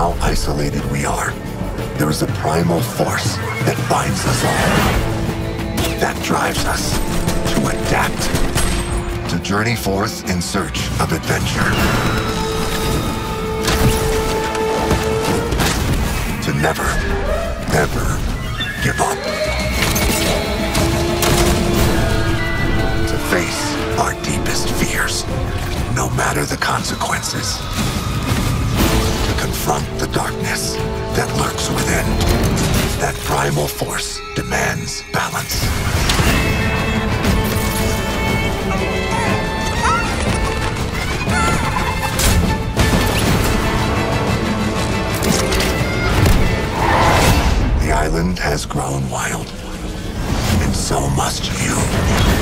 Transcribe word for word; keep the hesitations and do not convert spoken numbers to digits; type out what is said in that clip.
how isolated we are, there is a primal force that binds us all. That drives us to adapt, to journey forth in search of adventure. To never, ever give up. To face our deepest fears, no matter the consequences. To confront the darkness that lurks within. That primal force demands balance. The island has grown wild, and so must you.